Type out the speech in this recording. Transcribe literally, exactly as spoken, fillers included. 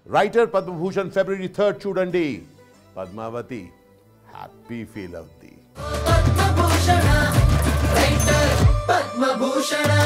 Writer Padma Bhushan February third చూడండి. Padmavati happy feel అవుద్ది. Padma Bhushan writer Padma Bhushan